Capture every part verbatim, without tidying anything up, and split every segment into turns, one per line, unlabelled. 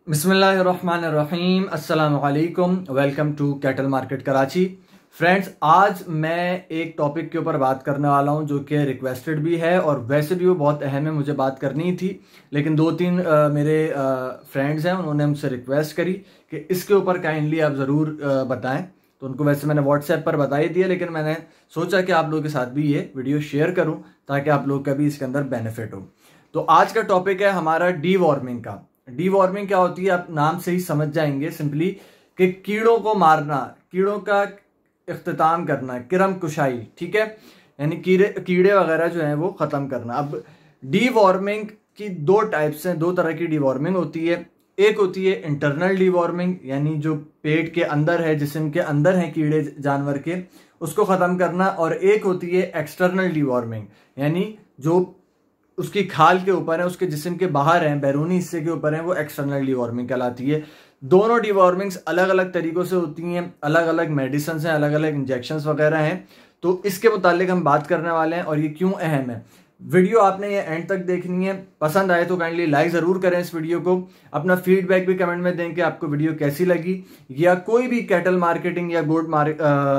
बिस्मिल्लाहिर्रहमानिर्रहीम, अस्सलाम वालेकुम। Welcome to cattle market Karachi. Friends, आज मैं एक टॉपिक के ऊपर बात करने वाला हूं जो कि रिक्वेस्टेड भी है और वैसे भी वो बहुत अहम है, मुझे बात करनी थी, लेकिन दो तीन आ, मेरे फ्रेंड्स हैं, उन्होंने मुझसे रिक्वेस्ट करी कि इसके ऊपर काइंडली आप ज़रूर बताएं। तो उनको वैसे मैंने व्हाट्सएप पर बता ही दिया, लेकिन मैंने सोचा कि आप लोगों के साथ भी ये वीडियो शेयर करूं ताकि आप लोग का भी इसके अंदर बेनिफिट हो। तो आज का टॉपिक है हमारा डीवॉर्मिंग का। डीवॉर्मिंग क्या होती है आप नाम से ही समझ जाएंगे, सिंपली कि कीड़ों को मारना, कीड़ों का इख्तिताम करना, किरम कुशाई, ठीक है, यानी कीड़े कीड़े वगैरह जो हैं वो ख़त्म करना। अब डीवॉर्मिंग की दो टाइप्स हैं, दो तरह की डीवॉर्मिंग होती है। एक होती है इंटरनल डीवॉर्मिंग, यानी जो पेट के अंदर है, जिस्म के अंदर है कीड़े जानवर के, उसको ख़त्म करना। और एक होती है एक्सटर्नल डीवॉर्मिंग, यानी जो उसकी खाल के ऊपर है, उसके जिस्म के बाहर है, बैरूनी हिस्से के ऊपर है, वो एक्सटर्नल डीवॉर्मिंग कहलाती है। दोनों डीवॉर्मिंग्स अलग अलग तरीकों से होती हैं, अलग अलग मेडिसिन हैं, अलग अलग इंजेक्शंस वगैरह हैं। तो इसके मुतालिक हम बात करने वाले हैं और ये क्यों अहम है। वीडियो आपने ये एंड तक देखनी है। पसंद आए तो काइंडली लाइक ज़रूर करें इस वीडियो को। अपना फीडबैक भी कमेंट में दें कि आपको वीडियो कैसी लगी, या कोई भी कैटल मार्केटिंग या गुड मार्क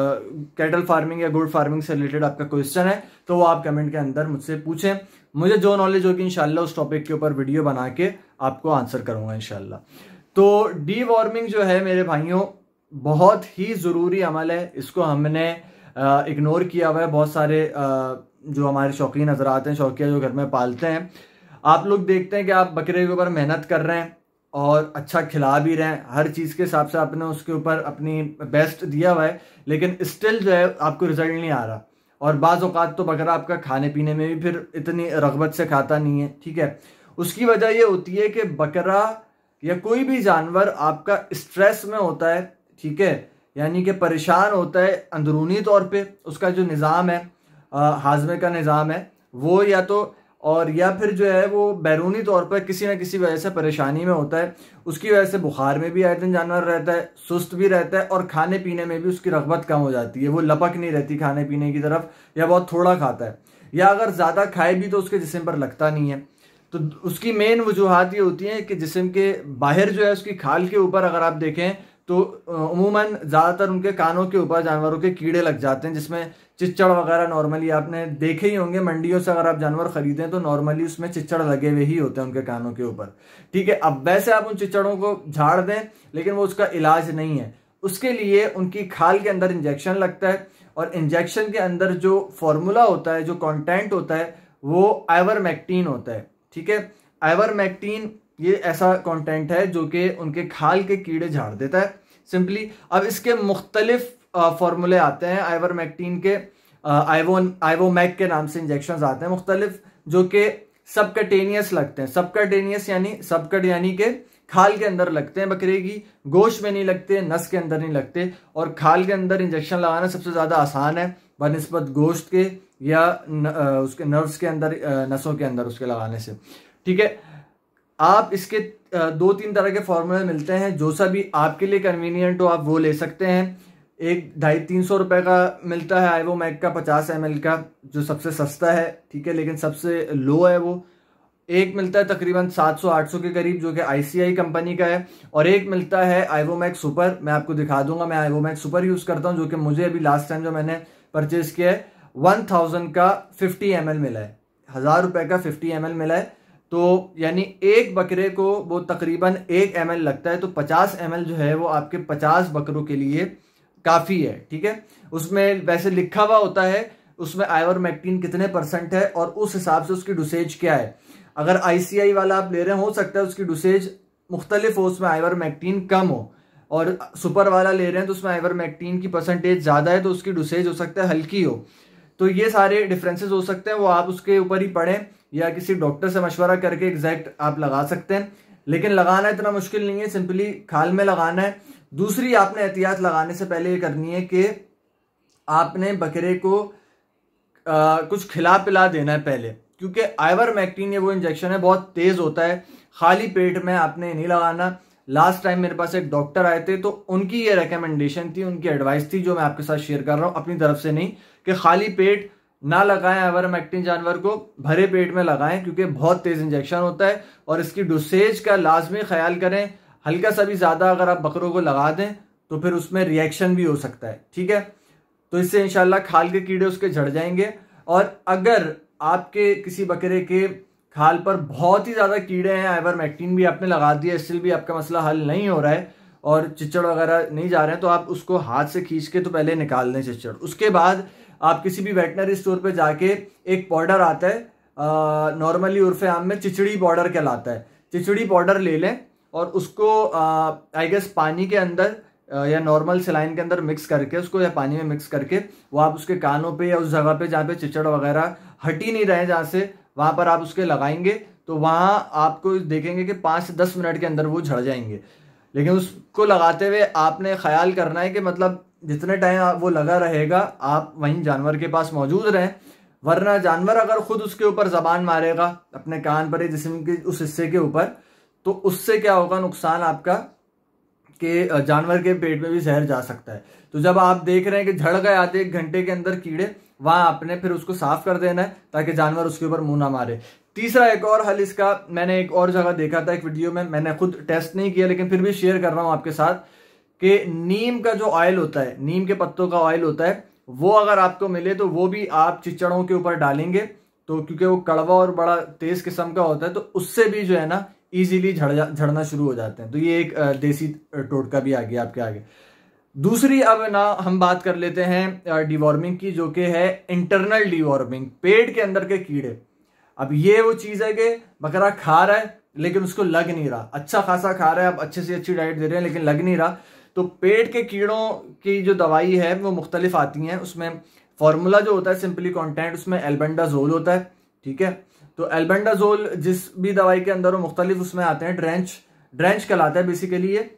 कैटल फार्मिंग या गुड फार्मिंग से रिलेटेड आपका क्वेश्चन है तो वो आप कमेंट के अंदर मुझसे पूछें। मुझे जो नॉलेज होगी इंशाल्लाह उस टॉपिक के ऊपर वीडियो बना के आपको आंसर करूंगा इंशाल्लाह। तो डीवॉर्मिंग जो है मेरे भाइयों बहुत ही ज़रूरी अमल है। इसको हमने इग्नोर किया हुआ है। बहुत सारे आ, जो हमारे शौकीन हजरात हैं, शौकिया जो घर में पालते हैं, आप लोग देखते हैं कि आप बकरे के ऊपर मेहनत कर रहे हैं और अच्छा खिला भी रहे हैं, हर चीज़ के हिसाब से आपने उसके ऊपर अपनी बेस्ट दिया हुआ है, लेकिन स्टिल जो है आपको रिजल्ट नहीं आ रहा। और बाज़ औक़ात तो बकरा आपका खाने पीने में भी फिर इतनी रग़बत से खाता नहीं है, ठीक है। उसकी वजह ये होती है कि बकरा या कोई भी जानवर आपका स्ट्रेस में होता है, ठीक है, यानी कि परेशान होता है अंदरूनी तौर पे। उसका जो निज़ाम है, हाजमे का निज़ाम है वो, या तो और या फिर जो है वो बैरूनी तौर पर किसी न किसी वजह से परेशानी में होता है। उसकी वजह से बुखार में भी आए दिन जानवर रहता है, सुस्त भी रहता है, और खाने पीने में भी उसकी रग़बत कम हो जाती है, वो लपक नहीं रहती खाने पीने की तरफ, या बहुत थोड़ा खाता है, या अगर ज़्यादा खाए भी तो उसके जिस्म पर लगता नहीं है। तो उसकी मेन वजूहात ये होती हैं कि जिस्म के बाहर जो है उसकी खाल के ऊपर अगर आप देखें तो उमूमन ज़्यादातर उनके कानों के ऊपर जानवरों के कीड़े लग जाते हैं, जिसमें चिच्चड़ वगैरह नॉर्मली आपने देखे ही होंगे। मंडियों से अगर आप जानवर खरीदें तो नॉर्मली उसमें चिच्चड़ लगे हुए ही होते हैं उनके कानों के ऊपर, ठीक है। अब वैसे आप उन चिच्चड़ों को झाड़ दें, लेकिन वो उसका इलाज नहीं है। उसके लिए उनकी खाल के अंदर इंजेक्शन लगता है, और इंजेक्शन के अंदर जो फॉर्मूला होता है, जो कॉन्टेंट होता है, वो आइवरमेक्टिन होता है, ठीक है। आइवरमेक्टिन ये ऐसा कंटेंट है जो कि उनके खाल के कीड़े झाड़ देता है सिंपली। अब इसके मुख्तलिफ फॉर्मूले आते हैं आइवरमेक्टिन के, आइवो आइवोमैक के नाम से इंजेक्शन आते हैं मुख्तलिफ, जो कि सबकटेनियस लगते हैं। सबकटेनियस यानी सबकट यानी कि खाल के अंदर लगते हैं बकरे की, गोश्त में नहीं लगते, नस के अंदर नहीं लगते। और खाल के अंदर इंजेक्शन लगाना सबसे ज़्यादा आसान है बनिस्बत गोश्त के या न, उसके नर्व्स के अंदर, नसों के अंदर उसके लगाने से, ठीक है। आप इसके दो तीन तरह के फॉर्मूले मिलते हैं, जो सा भी आपके लिए कन्वीनियंट हो आप वो ले सकते हैं। एक ढाई तीन सौ रुपये का मिलता है आइवोमैक का पचास एम एल का, जो सबसे सस्ता है, ठीक है, लेकिन सबसे लो है वो। एक मिलता है तकरीबन सात सौ आठ सौ के करीब, जो कि आई सी आई कंपनी का है। और एक मिलता है आइवोमैक सुपर, मैं आपको दिखा दूंगा, मैं आइवोमैक सुपर यूज़ करता हूँ, जो कि मुझे अभी लास्ट टाइम जो मैंने परचेज किया है वन थाउजेंड का फिफ्टी एम एल मिला है, हज़ार रुपये का फिफ्टी एम एल मिला है। तो यानी एक बकरे को वो तकरीबन एक एम एल लगता है, तो पचास एम एल जो है वो आपके पचास बकरों के लिए काफ़ी है, ठीक है। उसमें वैसे लिखा हुआ होता है उसमें आइवरमेक्टिन कितने परसेंट है और उस हिसाब से उसकी डोसेज क्या है। अगर आई सी आई वाला आप ले रहे हैं, हो सकता है उसकी डोसेज मुख्तलिफ हो, उसमें आइवरमेक्टिन कम हो, और सुपर वाला ले रहे हैं तो उसमें आइवरमेक्टिन की परसेंटेज ज़्यादा है, तो उसकी डोसेज हो सकता है हल्की हो। तो ये सारे डिफरेंसेस हो सकते हैं, वो आप उसके ऊपर ही पढ़ें या किसी डॉक्टर से मशवरा करके एग्जैक्ट आप लगा सकते हैं। लेकिन लगाना इतना मुश्किल नहीं है, सिंपली खाल में लगाना है। दूसरी आपने एहतियात लगाने से पहले ये करनी है कि आपने बकरे को आ, कुछ खिला पिला देना है पहले, क्योंकि आइवरमेक्टिन ये वो इंजेक्शन है बहुत तेज़ होता है, खाली पेट में आपने नहीं लगाना। लास्ट टाइम मेरे पास एक डॉक्टर आए थे तो उनकी ये रिकमेंडेशन थी, उनकी एडवाइस थी, जो मैं आपके साथ शेयर कर रहा हूँ अपनी तरफ से नहीं, कि खाली पेट ना लगाएं आइवरमेक्टिन जानवर को, भरे पेट में लगाएं, क्योंकि बहुत तेज इंजेक्शन होता है। और इसकी डोसेज का लाजमी ख्याल करें, हल्का सा भी ज़्यादा अगर आप बकरों को लगा दें तो फिर उसमें रिएक्शन भी हो सकता है, ठीक है। तो इससे इंशाल्लाह खाल के कीड़े उसके झड़ जाएंगे। और अगर आपके किसी बकरे के खाल पर बहुत ही ज़्यादा कीड़े हैं, आइवरमेक्टिन भी आपने लगा दिया, स्टिल भी आपका मसला हल नहीं हो रहा है और चिच्चड़ वगैरह नहीं जा रहे हैं, तो आप उसको हाथ से खींच के तो पहले निकाल दें चिच्चड़। उसके बाद आप किसी भी वेटनरी स्टोर पे जाके एक पाउडर आता है, नॉर्मली उर्फे आम में चिचड़ी पाउडर कहलाता है, चिचड़ी पाउडर ले लें और उसको आई गेस पानी के अंदर या नॉर्मल सलाइन के अंदर मिक्स करके उसको, या पानी में मिक्स करके वो आप उसके कानों पे या उस जगह पे जहाँ पे चिचड़ वगैरह हट ही नहीं रहे जहाँ से, वहाँ पर आप उसके लगाएंगे तो वहाँ आपको देखेंगे कि पाँच से दस मिनट के अंदर वो झड़ जाएंगे। लेकिन उसको लगाते हुए आपने ख्याल करना है कि मतलब जितने टाइम वो लगा रहेगा आप वहीं जानवर के पास मौजूद रहें, वरना जानवर अगर खुद उसके ऊपर जबान मारेगा अपने कान पर, जिस्म के उस हिस्से के ऊपर, तो उससे क्या होगा नुकसान आपका कि जानवर के पेट में भी जहर जा सकता है। तो जब आप देख रहे हैं कि झड़ गए आधे एक घंटे के अंदर कीड़े, वहां आपने फिर उसको साफ कर देना है ताकि जानवर उसके ऊपर मुंह ना मारे। तीसरा एक और हल इसका मैंने एक और जगह देखा था, एक वीडियो में, मैंने खुद टेस्ट नहीं किया लेकिन फिर भी शेयर कर रहा हूं आपके साथ, कि नीम का जो ऑयल होता है, नीम के पत्तों का ऑयल होता है, वो अगर आपको मिले तो वो भी आप चिचड़ों के ऊपर डालेंगे तो, क्योंकि वो कड़वा और बड़ा तेज किस्म का होता है, तो उससे भी जो है ना इजीली झड़ झड़ना शुरू हो जाते हैं। तो ये एक देसी टोटका भी आ गया आपके आगे। दूसरी अब ना हम बात कर लेते हैं डिवॉर्मिंग की, जो कि है इंटरनल डिवॉर्मिंग, पेट के अंदर के कीड़े। अब ये वो चीज है कि बकरा खा रहा है लेकिन उसको लग नहीं रहा, अच्छा खासा खा रहा है, आप अच्छे से अच्छी डाइट दे रहे हैं लेकिन लग नहीं रहा, तो पेट के कीड़ों की जो दवाई है वो मुख्तलिफ आती हैं। उसमें फॉर्मूला जो होता है सिंपली कॉन्टेंट, उसमें एल्बेंडाजोल होता है, ठीक है। तो एल्बेंडाजोल जिस भी दवाई के अंदर वो मुख्तलिफ उसमें आते हैं, ड्रेंच ड्रेंच कहलाता है बेसिकली ये,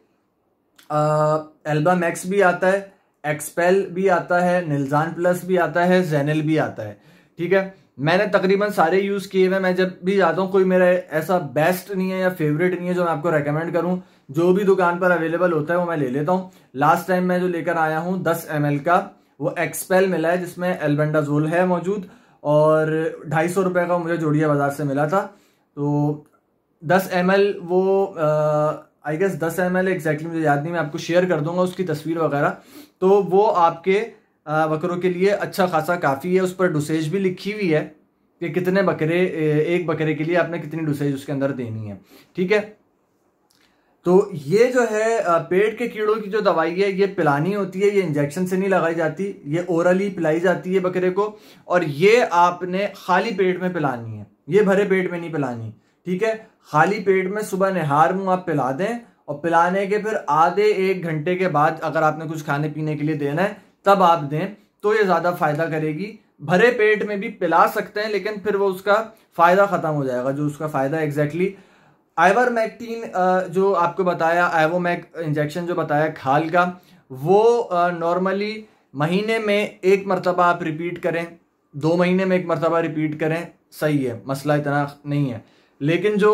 एल्बामैक्स भी आता है, एक्सपेल भी आता है, निल्जान प्लस भी आता है, जेनिल भी आता है, ठीक है। मैंने तकरीबन सारे यूज किए हुए। मैं जब भी जाता हूँ कोई मेरा ऐसा बेस्ट नहीं है या फेवरेट नहीं है जो मैं आपको रेकमेंड करूं, जो भी दुकान पर अवेलेबल होता है वो मैं ले लेता हूँ। लास्ट टाइम मैं जो लेकर आया हूँ दस एम एल का, वो एक्सपेल मिला है जिसमें एल्बेंडाजोल है मौजूद, और ढाई सौ रुपये का मुझे जोड़िया बाजार से मिला था। तो दस एम एल वो आई गेस दस एम एल एग्जैक्टली मुझे याद नहीं, मैं आपको शेयर कर दूंगा उसकी तस्वीर वगैरह। तो वो आपके बकरों के लिए अच्छा खासा काफ़ी है। उस पर डोसेज भी लिखी हुई है कि कितने बकरे, एक बकरे के लिए आपने कितनी डोसेज उसके अंदर देनी है, ठीक है। तो ये जो है पेट के कीड़ों की जो दवाई है ये पिलानी होती है, ये इंजेक्शन से नहीं लगाई जाती, ये ओरली पिलाई जाती है बकरे को, और ये आपने खाली पेट में पिलानी है, ये भरे पेट में नहीं पिलानी, ठीक है। खाली पेट में सुबह निहार मुंह आप पिला दें, और पिलाने के फिर आधे एक घंटे के बाद अगर आपने कुछ खाने पीने के लिए देना है तब आप दें, तो ये ज्यादा फायदा करेगी। भरे पेट में भी पिला सकते हैं लेकिन फिर वो उसका फायदा खत्म हो जाएगा, जो उसका फायदा एग्जैक्टली आइवरमेक्टिन जो आपको बताया, आइवोमैक इंजेक्शन जो बताया खाल का, वो नॉर्मली महीने में एक मरतबा आप रिपीट करें, दो महीने में एक मरतबा रिपीट करें, सही है, मसला इतना नहीं है। लेकिन जो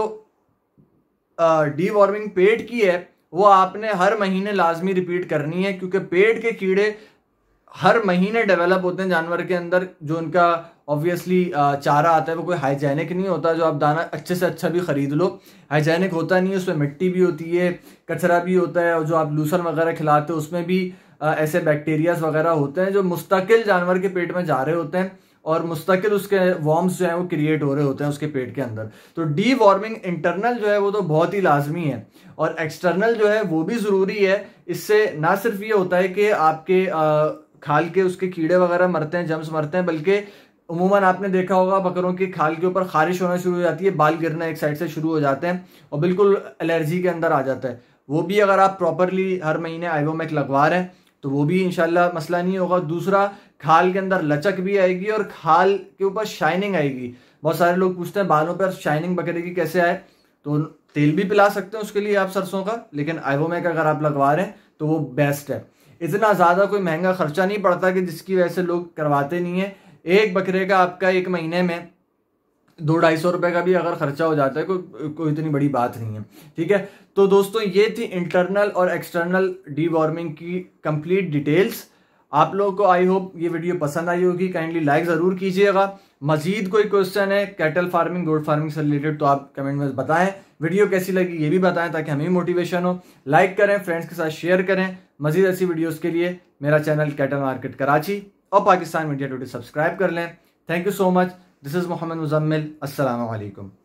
डीवॉर्मिंग पेट की है वो आपने हर महीने लाजमी रिपीट करनी है, क्योंकि पेट के कीड़े हर महीने डेवलप होते हैं जानवर के अंदर। जो उनका ऑब्वियसली चारा आता है वो कोई हाइजेनिक नहीं होता, जो आप दाना अच्छे से अच्छा भी खरीद लो हाइजेनिक होता नहीं है, उसमें मिट्टी भी होती है, कचरा भी होता है, और जो आप लूसन वगैरह खिलाते हो उसमें भी ऐसे बैक्टीरियाज वगैरह होते हैं जो मुस्तकिल जानवर के पेट में जा रहे होते हैं, और मुस्तकिल उसके वॉर्म्स जो है वो क्रिएट हो रहे होते हैं उसके पेट के अंदर। तो डी वॉर्मिंग इंटरनल जो है वो तो बहुत ही लाजमी है, और एक्सटर्नल जो है वो भी ज़रूरी है। इससे ना सिर्फ ये होता है कि आपके आ, खाल के उसके कीड़े वगैरह मरते हैं, जम्स मरते हैं, बल्कि उमूमन आपने देखा होगा बकरों की खाल के ऊपर खारिश होना शुरू हो जाती है, बाल गिरना एक साइड से शुरू हो जाते हैं, और बिल्कुल एलर्जी के अंदर आ जाता है। वो भी अगर आप प्रॉपरली हर महीने आइवोमैक लगवा रहे हैं तो वो भी इंशाल्लाह मसला नहीं होगा। दूसरा, खाल के अंदर लचक भी आएगी और खाल के ऊपर शाइनिंग आएगी। बहुत सारे लोग पूछते हैं बालों पर शाइनिंग बकरे की कैसे आए, तो तेल भी पिला सकते हैं उसके लिए आप सरसों का, लेकिन आइवोमैक अगर आप लगवा रहे हैं तो वो बेस्ट है। इतना ज़्यादा कोई महंगा खर्चा नहीं पड़ता कि जिसकी वजह से लोग करवाते नहीं है। एक बकरे का आपका एक महीने में दो ढाई सौ रुपए का भी अगर खर्चा हो जाता है, कोई कोई इतनी बड़ी बात नहीं है, ठीक है। तो दोस्तों ये थी इंटरनल और एक्सटर्नल डीवॉर्मिंग की कंप्लीट डिटेल्स। आप लोगों को आई होप ये वीडियो पसंद आई होगी। काइंडली लाइक ज़रूर कीजिएगा, मजीद कोई क्वेश्चन है कैटल फार्मिंग गोट फार्मिंग से रिलेटेड तो आप कमेंट में बताएं। वीडियो कैसी लगी ये भी बताएं ताकि हमें मोटिवेशन हो। लाइक करें, फ्रेंड्स के साथ शेयर करें। मजीद ऐसी वीडियोस के लिए मेरा चैनल कैटल मार्केट कराची और पाकिस्तान मीडिया टुडे सब्सक्राइब कर लें। Thank you so much. This is Mohammad Muzammil. अस्सलाम वालेकुम।